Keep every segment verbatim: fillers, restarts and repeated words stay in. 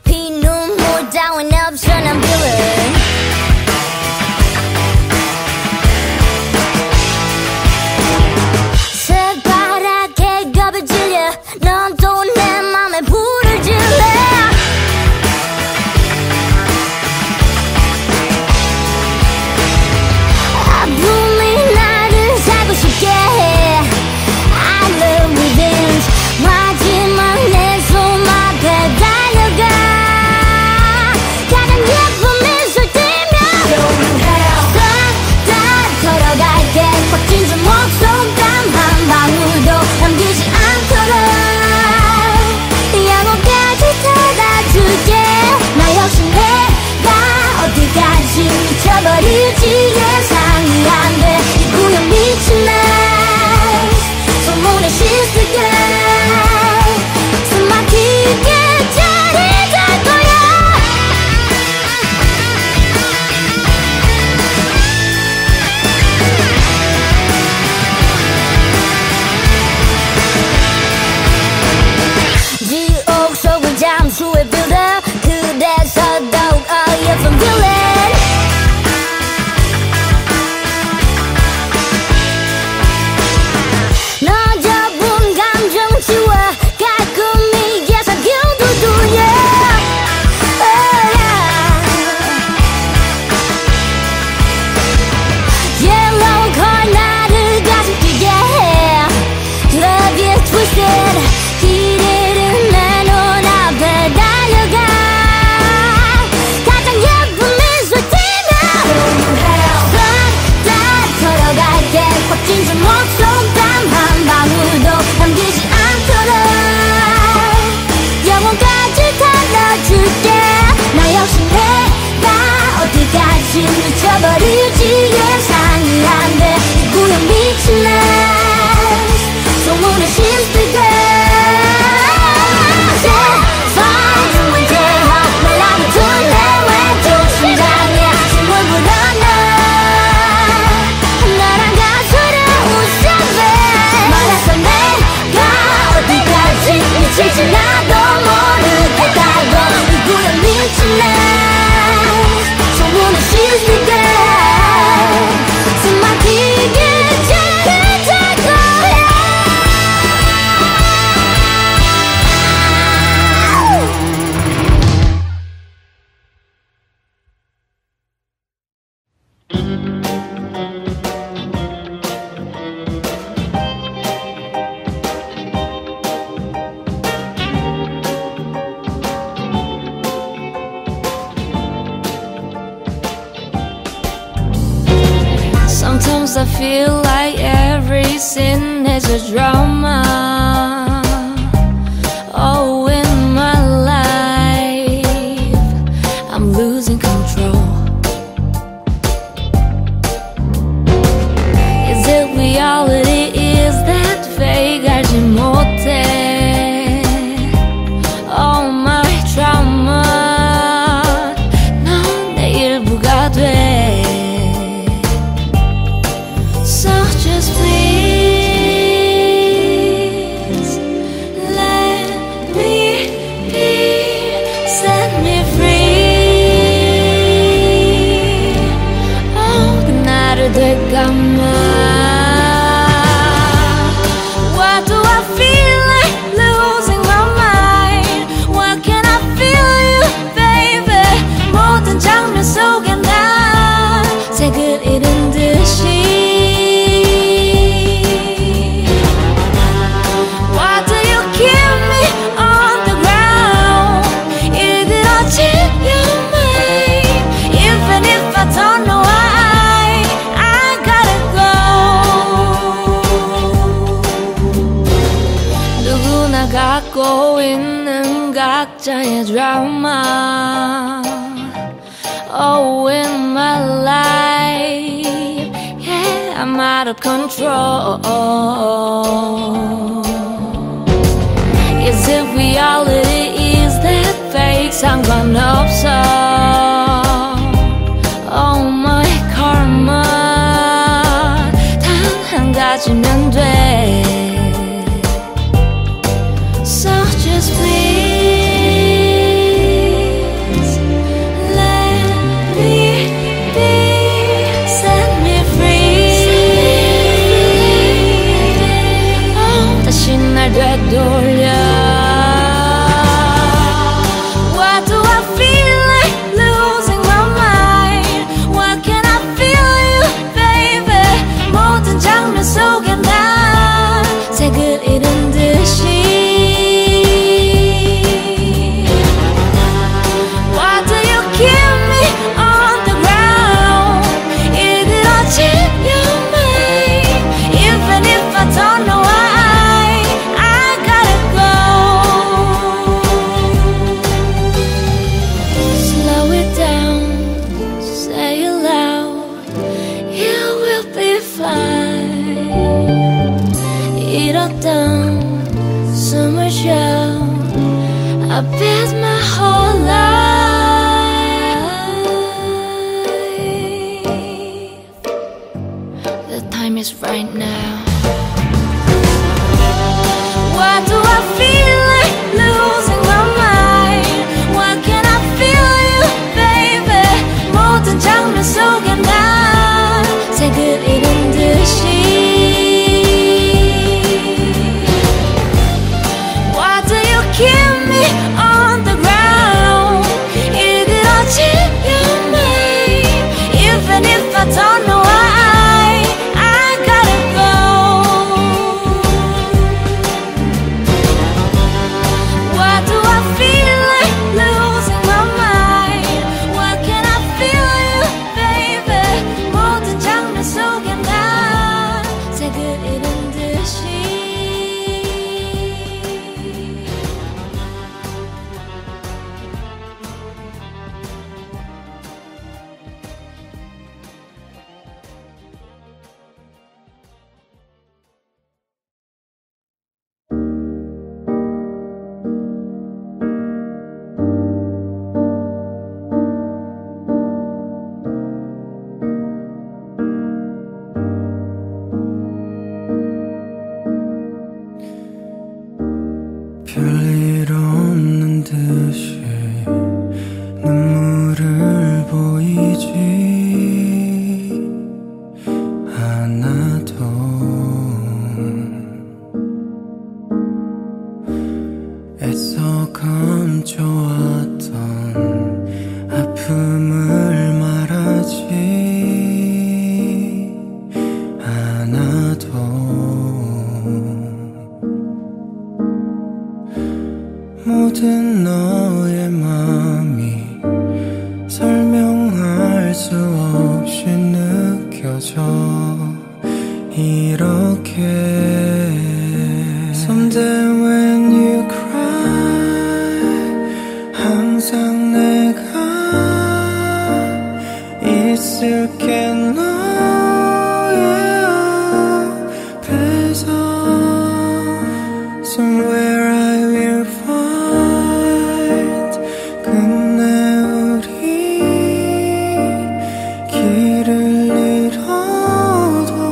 피눈물 따윈 없어 난 villain. 새파랗게 겁에 질려 넌 또 내 맘에 불을 질러. 아픔이 나를 살고 싶게 해. I love revenge. 마지막 내 손 앞에 달려가. 가장 예쁜 미소 띠며 다 걸어갈게. 꽉 낀 저 목속 땀 한 방울도 남기지 않도록 영혼까지 닫아줄게. 나 역시 내가 어디까지 미쳐버릴지 예상이 안 돼. 이 구형 미친 날 소문에 she's the girl. 숨 막히게 자리 잡 거야. 지옥 속을 잠수해 builder. 그래서 더욱 어여쁜 villain. 너저분 감정 지워 깔끔히 예사기도 돌려. Yellow car 나를 가슴 뛰게 해. Love is twisted. 길 잃은 내 눈앞에 달려가. 가장 예쁜 미소 띠며 다 걸어갈게. 꽉 낀 저 목속 땀 한 방울도 남기지 않도록 영혼까지 달라줄게. 나 역시 내가 어디까지 미쳐버릴지 예상이 안 돼. 이 구형 미친 날 소문에 she's the girl. 세상은 위대한 말라면 둘레 왼쪽 심장에 숨을 불어넣어. 나랑 가수를 웃어봐. 말해서 내가 어디까지 미칠지 나도 모르겠다고. 이 구형 미친 날 소문에 she's the girl. 숨 막히게 자리 잡 거야. Sometimes I feel like every sin is a drama. Oh, in my life I'm losing control. Is it reality? Is that fake? 알지 못해. Oh, my trauma 넌 내 일부가 돼. So just please let me be, set me free. Oh, 그날을 되감아. Why do I feel like losing my mind? Why can't I feel you, baby? 모든 장면 속에 난 색을 잃은 듯이. Why do you keep me on the ground? 일그러진 your mind. Even if I don't know why, I gotta go. 누구나 갖고 있는 각자의 드라마. Oh, in my life, yeah, I'm out of control. Is it reality? Is that fake? 상관없어. Oh, my karma 단 한 가지면 돼. So just please down, 숨을 쉬어. I bet my whole life the time is right now. Why do I feel like losing my mind? Why can't I feel you, baby? 모든 장면 속에 난 색을 잃은 듯이. Why do you keep me on the ground? 일그러진 your mind. Even if I don't know why, I gotta go. Why do I feel like losing my mind? Why can't I feel you, baby? 모든 장면 속에 난 색을 잃은 듯이. 별일 없는 듯이 눈물을 보이지 않아도 애써 감춰왔던 아픔을 말하지 않아도 모든 너의 맘이 설명할 수 없이 느껴져 이렇게. Someday when you cry 항상 내가 있을게 너의 앞에서. Somewhere I will find 끝내 우리 길을 잃어도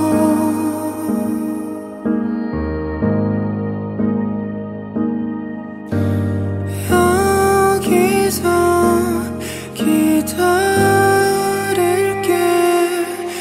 여기서 기다릴게.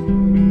날